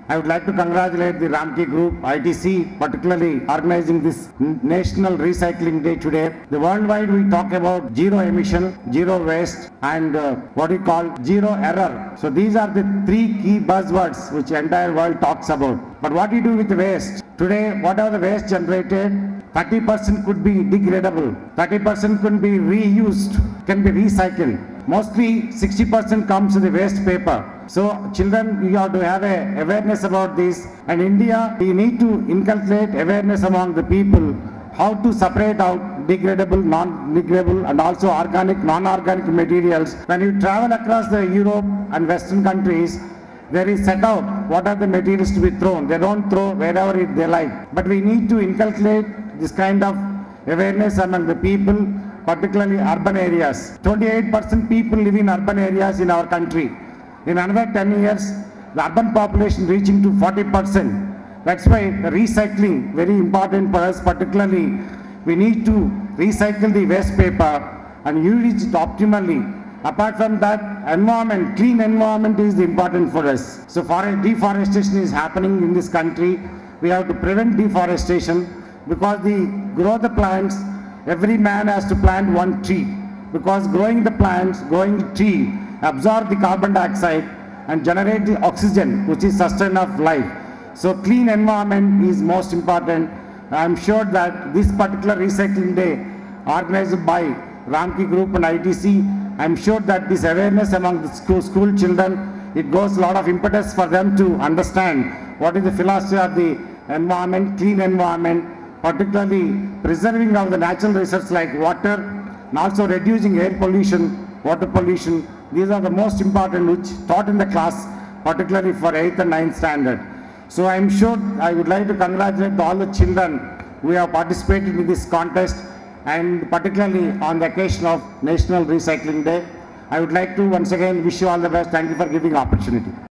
I would like to congratulate the Ramki Group, ITC, particularly organizing this National Recycling Day today. The worldwide we talk about zero emission, zero waste, and what we call zero error. So these are the three key buzzwords which the entire world talks about. But what do you do with the waste? Today, whatever the waste generated, 30% could be degradable, 30% could be reused, can be recycled. Mostly 60% comes in the waste paper. So children, you have to have a awareness about this. And India, we need to inculcate awareness among the people how to separate out degradable, non-degradable and also organic, non-organic materials. When you travel across the Europe and Western countries, there is set out what are the materials to be thrown. They don't throw wherever they like. But we need to inculcate this kind of awareness among the people, particularly urban areas. 28% people live in urban areas in our country. In another 10 years, the urban population reaching to 40%. That's why the recycling very important for us. Particularly, we need to recycle the waste paper and use it optimally. Apart from that, environment, clean environment is important for us. So deforestation is happening in this country. We have to prevent deforestation because grow the plants. Every man has to plant one tree because growing the plants, growing the tree, absorb the carbon dioxide and generate the oxygen, which is sustainer of life. So clean environment is most important. I am sure that this particular recycling day organized by Ramki Group and ITC, I am sure that this awareness among the school children, it goes a lot of impetus for them to understand what is the philosophy of the environment, clean environment, particularly preserving of the natural resources like water and also reducing air pollution, water pollution. These are the most important which taught in the class, particularly for 8th and 9th standard. So I am sure I would like to congratulate all the children who have participated in this contest, and particularly on the occasion of National Recycling Day. I would like to once again wish you all the best. Thank you for giving the opportunity.